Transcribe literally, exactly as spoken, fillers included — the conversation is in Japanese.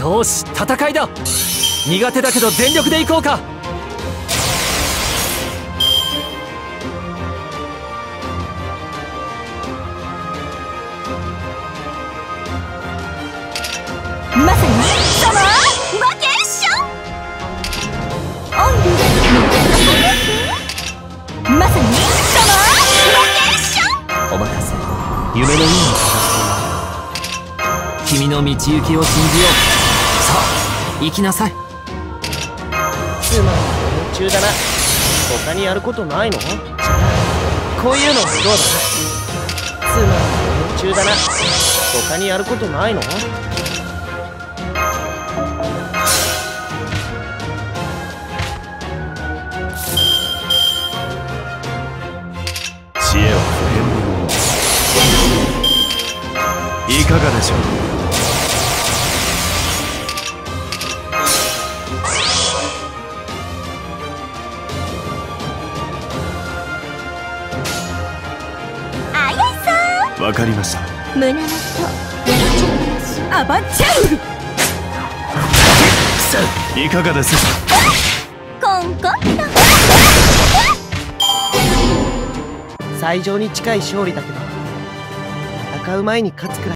よし、戦いだ。苦手だけど全力でいこうか。 まさにサマーバケーション。オンリーまさにサマーバケーション。 お任せ。夢のような形。君の道行きを信じよう。さあ行きなさい。 つまん夢中だな。他にやることないの？じゃあこういうのもどうだ。つまん夢中だな。他にやることないの？ 知恵は不変のもの。いかがでしょう。 あやさん、 わかりました。 胸元アバンチャウル。 いかがですか。 コンコンと最上に近い勝利だけど、戦う前に勝つくらい